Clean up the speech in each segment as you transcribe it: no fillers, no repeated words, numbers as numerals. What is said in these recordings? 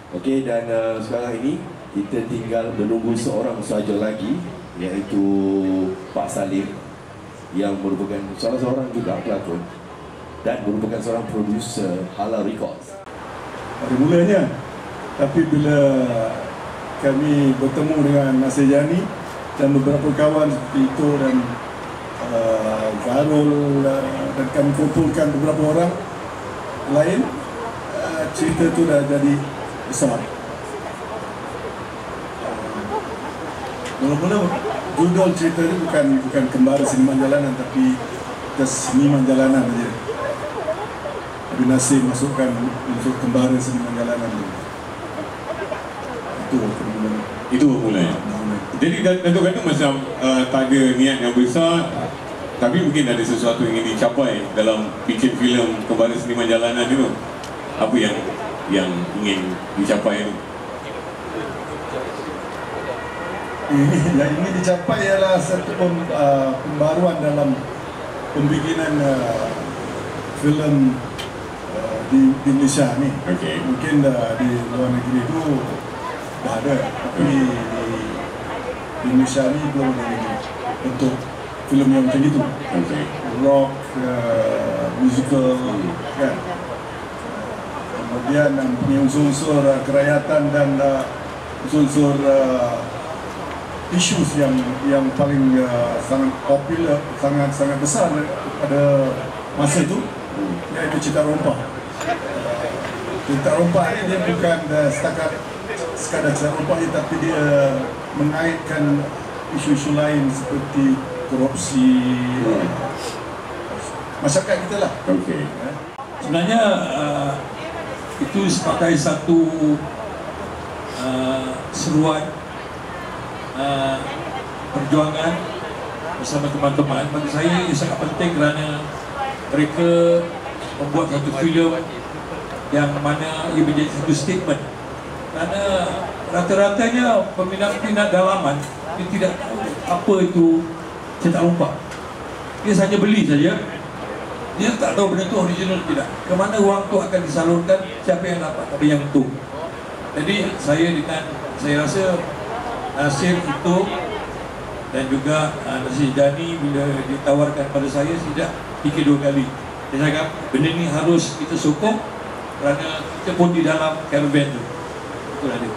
Okey, dan sekarang ini kita tinggal menunggu seorang sahaja lagi, iaitu Pak Salim, yang merupakan salah seorang juga pelakon dan merupakan seorang producer Halal Records. Pada mulanya, tapi bila kami bertemu dengan Nasir Jani dan beberapa kawan seperti itu dan Zarul, dan kami kumpulkan beberapa orang lain, cerita itu dah jadi besar. Mula-mula judul cerita ini bukan Kembara Seniman Jalanan, tapi Seniman Jalanan saja. Tapi Nasir masukkan untuk Kembara Seniman Jalanan. Itu mulai. Jadi kadang-kadang macam tak ada niat yang besar, tapi mungkin ada sesuatu yang ingin dicapai dalam bikin filem Kembara Seniman Jalanan itu. Apa yang ingin dicapai itu? Yang ingin dicapai ialah satu pembaruan dalam pembikinan filem di Malaysia ni. Okay. Mungkin di luar negeri itu dah ada, tapi di Indonesia ni belum ada bentuk filem yang macam itu. Okay. Rock, musical, kan. Kemudian punya unsur-unsur kerakyatan dan unsur-unsur issues yang paling sangat popular, sangat besar pada masa itu, iaitu Cita Rompah. Cita Rompah ini dia bukan sekadar Cita Rompah, tapi dia mengaitkan isu-isu lain seperti korupsi masyarakat kita lah. Okay. Sebenarnya itu sebagai satu seruan perjuangan bersama teman-teman. Bagi saya ia sangat penting kerana mereka membuat satu filem yang mana ia menjadi satu statement. Kerana rata-ratanya peminat-peminat dalaman dia tidak tahu apa itu Cita Rompah. Dia saja beli saja. Dia tak tahu benda itu original tidak. Ke mana wang tu akan disalurkan, siapa yang dapat, apa yang tu. Jadi saya rasa Nasir itu dan juga Nasir Jani bila ditawarkan pada saya tidak fikir dua kali. Dia cakap benda ni harus kita sokong kerana kita pun di dalam caravan tu. Itulah dia.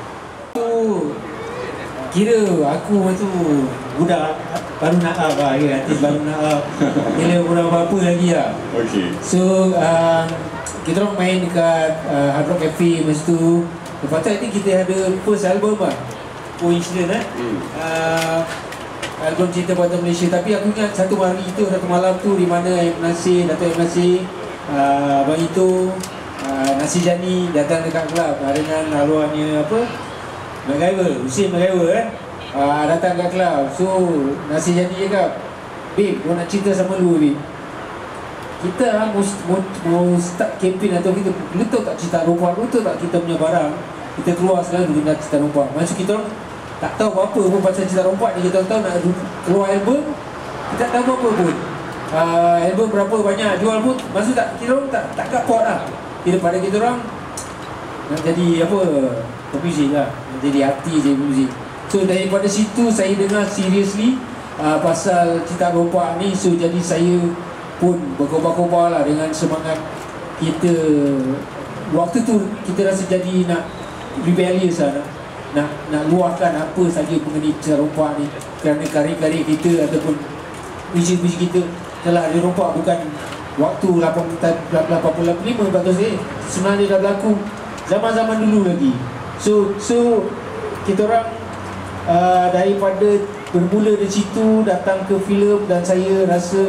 Kira aku tu budak baru nak up lah, ya, artis baru nak up. Kira kurang apa-apa lagi lah. Okay. So kita orang main dekat Hard Rock Cafe masa tu. Lepas tu I think kita ada first album lah, Coincidence album Cinta Buatan Malaysia. Tapi aku ingat satu malam tu di mana Nasir, Dato' Nasir, Abang Ito, Nasir Jani datang dekat kelab dengan arwahnya Husin MacGyver kan. Datang kat kelab. So Nasir Jani cakap, "Babe, gua nak cerita sama lu, babe. Kita mau start campaign atau kita letak tak Cita Rompah, letak tak kita punya barang, kita keluar selalu dengan Cita Rompah." Maksud kita orang tak tahu apa-apa pun pasal Cita Rompah ni. Kita tahu nak keluar album, kita tak tahu apa-apa pun. Album berapa banyak jual pun, maksud tak, kita orang tak kapot lah. Daripada kita orang nak jadi pemuzik lah, nak jadi artis je muzik. So daripada situ saya dengar seriously pasal Cita Rompah ni. So jadi saya pun berkobar-kobar lah dengan semangat kita. Waktu tu kita rasa jadi nak rebellious lah, nak luahkan apa saja mengenai Cita Rompah ni. Kerana karya-karya kita ataupun puisi-puisi kita telah dirompak bukan waktu 85 bagus sebenarnya dah berlaku zaman-zaman dulu lagi. So kita orang daripada bermula dari situ datang ke filem, dan saya rasa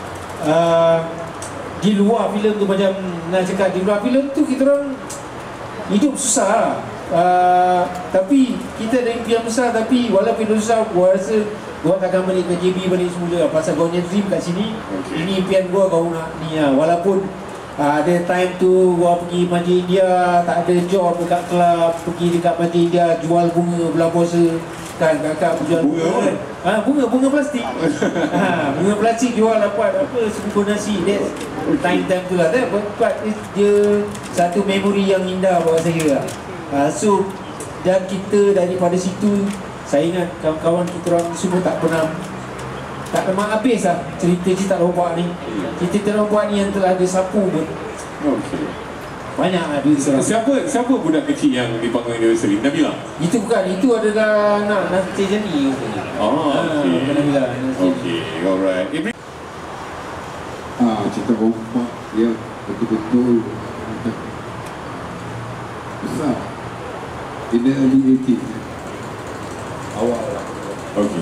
di luar filem tu, macam nak cakap, di luar filem tu kita orang hidup susah lah. Tapi kita ada impian besar, tapi walaupun hidup susah, gua rasa gua takkan balik ke JB balik semula lah. Pasal gua punya dream kat sini. Ini impian gua, kau nak ni lah. Walaupun ada time tu gua pergi Masjid India, tak ada job dekat kelab, pergi dekat Masjid India jual bunga bulan puasa. Kan kakak jual bunga kan? Bunga plastik. Bunga plastik jual dapat sebungkus nasi. That's time tu lah. But dia satu memori yang indah buat saya lah. So dan kita daripada situ, saya ingat kawan-kawan kita orang semua tak pernah habis lah cerita rompak ni. Cerita rompak ni yang telah disapu pun banyak lah duit seorang. Siapa budak kecil yang di panggung anniversary? Nabila? Itu bukan, itu adalah anak Nasir Jani. Okay. Nabila. Okay, alright. Cerita rompak dia betul-betul besar in the early 80s, awal lah. Okay.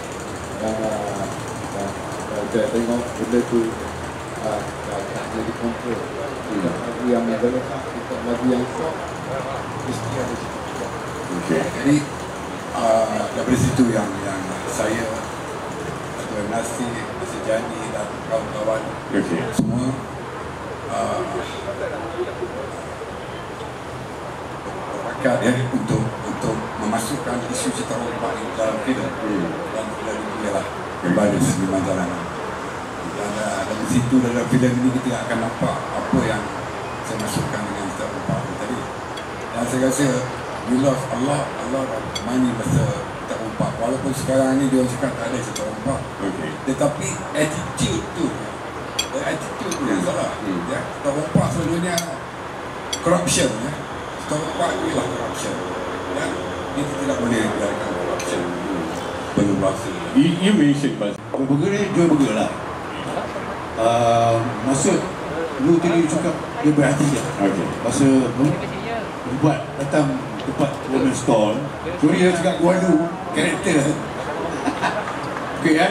Saya tengok benda tu tak jadi kontrol. Lagu yang melelahkan, lagu yang sok, mesti ada situ. Okay. Jadi daripada situ yang saya atau Nasir Jani dan kawan-kawan semua berbakat untuk memasukkan isu cerita rompak ini dalam filem dan filem ini ialah Kembali Seniman Jalanan. Dan dari situ dalam filem ini kita akan nampak apa yang saya masukkan dengan cerita rompak tadi. Dan saya rasa bila Allah mani masa cerita rompak, walaupun sekarang ni dia cakap tak ada cerita rompak, tetapi attitude tu yang salah. Ya, cerita rompak sebenarnya corruption, ya. Cerita rompak ialah corruption. Ya, kita tidak boleh biarkan corruption berlangsung. You mentioned Burger ni jual burger lah. Maksud lu tadi cakap dia berhati je. Masa buat datang tempat woman stall, so dia cakap gua lu karakter. Okey ya.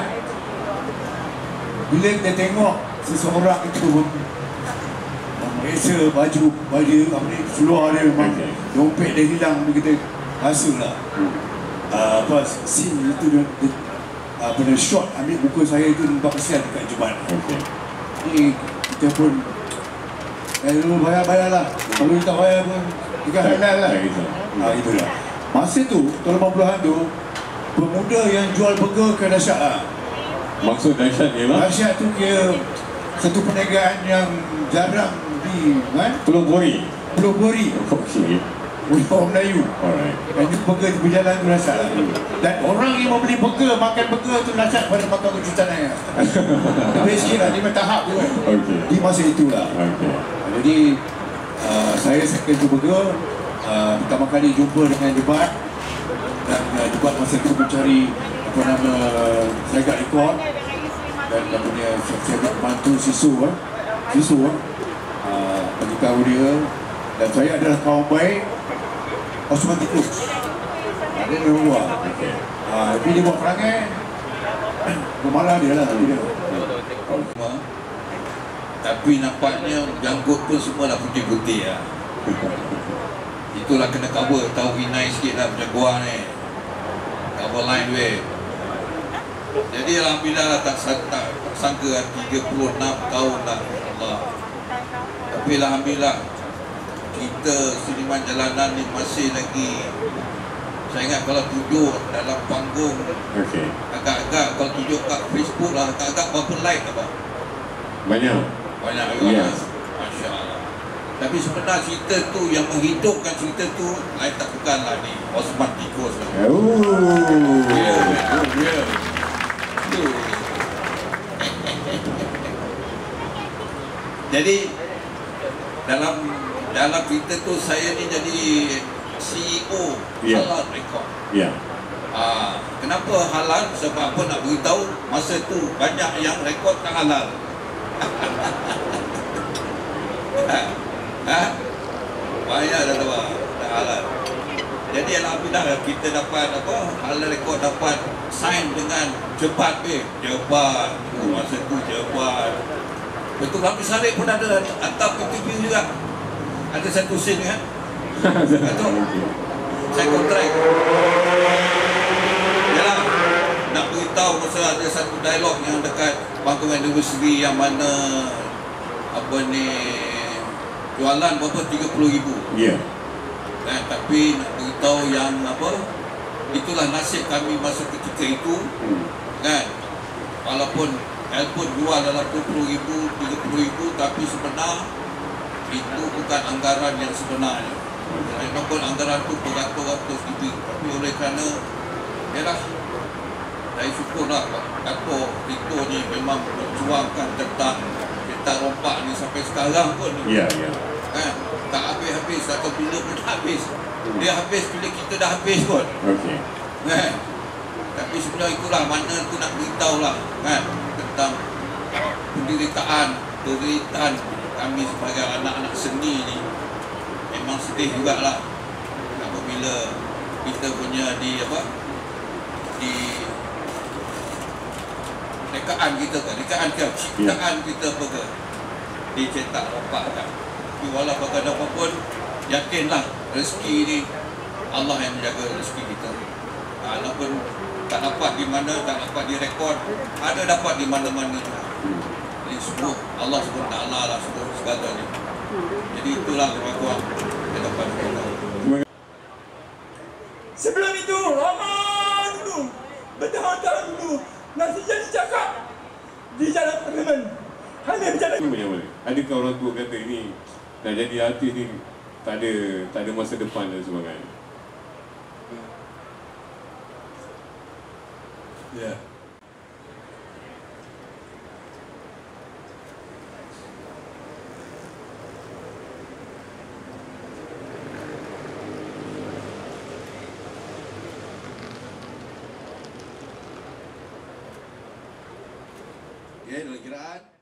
Bila kita tengok seseorang itu meresa baju apa ni, seluar dia memang dompet dia hilang, kita rasa lah apa scene itu dia pada shot ambil buku saya itu nampak kesian dekat jebat. Ni kita pun lu bayar lah, kalau kita bayar pun kita halal lah. Itulah masa tu tahun 80-an tu, pemuda yang jual burger ke dahsyat lah. Maksud dahsyat ialah? Dahsyat tu kira satu perniagaan yang jarang di Pulau Bori. Okay. Orang Melayu. Dan itu burger di berjalan tu dahsyat lah. Dan orang yang mau beli burger, makan burger tu dahsyat pada makan kejutan air. Lebih sikit lah, 5 tahap tu kan. Di masa itulah. Jadi saya second tu burger, pertama kali jumpa dengan debat. Dan debat masa tu mencari apa nama, saya agak rekod. Dan dia punya saya bantu Sisu bagi tahu dia. Dan saya adalah kawan baik Osman Tikus. Dia memang buat. Tapi dia buat perangai bermalah dia lah. Tapi nampaknya janggut pun semua dah putih-putih lah. Itulah kena cover, tahu vinai sikit lah macam gua ni. Cover line weh. Jadi alhamdulillah lah, tak sangka 36 tahun lah Allah. Tapi alhamdulillah kita seniman jalanan ni masih lagi. Saya ingat kalau tunjuk dalam panggung, agak-agak kalau tunjuk kat Facebook lah, agak-agak berapa like apa? Banyak juga. Masya Allah. Tapi sebenarnya cerita tu yang menghidupkan cerita tu lain tak bukanlah ni Osman Tikus lah. Ya. Jadi dalam cerita tu saya ni jadi CEO Halal Record. Kenapa halal? Sebab apa nak beritahu, masa tu banyak yang rekod tak halal. Banyak dah tahu tak halal. Jadi alhamdulillah kita dapat Halal Record dapat sign dengan Jebat. Masa tu Jebat. Betul, Ramli Sarip pun ada atap PTV juga. Ada satu scene kan. Betul. Saya kontrak. Yalah, nak beritahu pasal ada satu dialog yang dekat panggung anniversary yang mana jualan berapa 30,000. Tapi nak beritahu yang itulah nasib kami masa ketika itu. Kan. Walaupun jual dalam 20,000, 30,000, tapi sebenarnya itu bukan anggaran yang sebenarnya. Walaupun anggaran tu beratus-ratus ribu, tapi oleh kerana ialah saya syukurlah Dato' Tito ni memang berjuangkan tentang cetak rompak ni sampai sekarang pun. Ya. Kan? Tak habis-habis atau bila pun tak habis. Dia habis bila kita dah habis pun. Okey. Kan? Tapi sebenarnya itulah mana tu nak beritahu lah kan? Tentang penderitaan kami sebagai anak-anak seni ni. Memang sedih jugalah apabila kita punya di rekaan kita ciptaan kita dicetak rompak kan. Tapi walau bagaimanapun yakinlah rezeki ni Allah yang menjaga rezeki kita. Walaupun tak dapat di mana, tak dapat direkod, ada dapat di mana-mana juga. Jadi semua Allah SWT lah segalanya. Jadi itulah kemajuan ke depan kita. Sebelum itu, lama dulu, bertahun-tahun dulu, Nasir Jani cakap di jalan parlimen. Hanya berjalan. Adakah orang tua kata ini nak jadi artis ni tak ada masa depan dan sebagainya? Ya. Ya, dalam kiraan